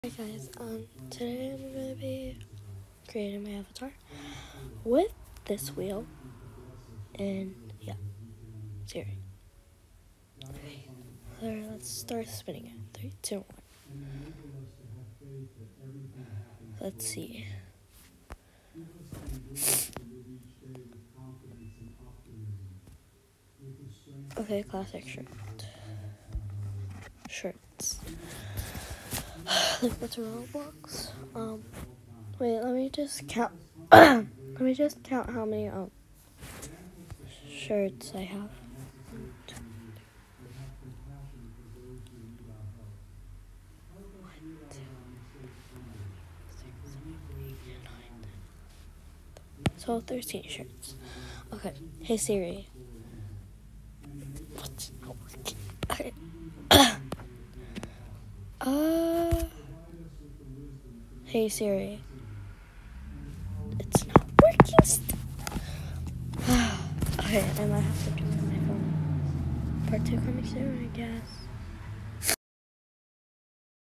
Hi guys, today I'm going to be creating my avatar with this wheel and yeah, Siri. Okay, so let's start spinning it. 3, 2, 1. Let's see. Okay, classic shirt. Shirts. Like what's a Roblox? Wait, let me just count. Let me just count how many shirts I have. 1, 2, 12, 13 shirts. Okay. Hey Siri. What's not working? Okay. Hey Siri. It's not working still. Okay, I might have to do it on my phone. Part 2 coming soon, I guess.